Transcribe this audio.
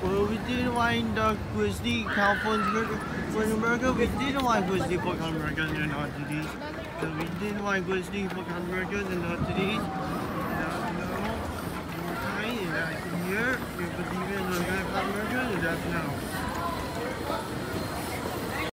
Well, we didn't want the Grizzly California burger for hamburger. We didn't want Grizzly pork hamburgers and not to these. So we didn't want Grizzly pork hamburgers and not to these. No, more time, and that's here. You believe in the hamburgers, and that's now.